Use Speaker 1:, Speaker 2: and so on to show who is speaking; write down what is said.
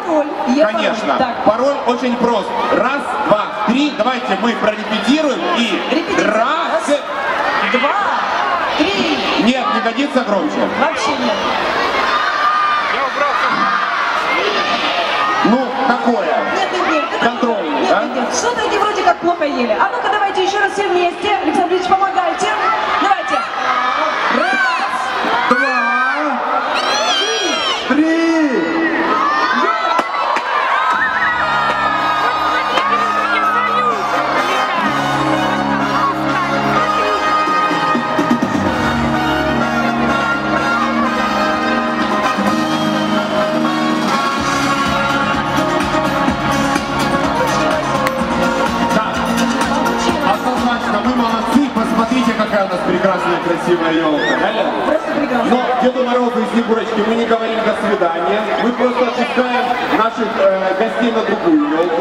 Speaker 1: пароль.
Speaker 2: Конечно. Пароль очень прост. Раз, два, три. Давайте мы прорепетируем и раз,
Speaker 1: два, три.
Speaker 2: Нет, не годится громче.
Speaker 1: Вообще нет.
Speaker 2: Ну, какое?
Speaker 1: Нет.
Speaker 2: Контрольный,
Speaker 1: нет,
Speaker 2: да?
Speaker 1: Нет. Что-то они вроде как плохо ели. А ну-ка давайте еще раз все вместе. Александр Ильич, помогайте. Давайте. Раз,
Speaker 2: Два, три. Вы молодцы, посмотрите, какая у нас прекрасная, красивая елка.
Speaker 1: просто прекрасно.
Speaker 2: Но Деду Морозу и Снегурочке мы не говорим до свидания. Мы просто отпускаем наших гостей на другую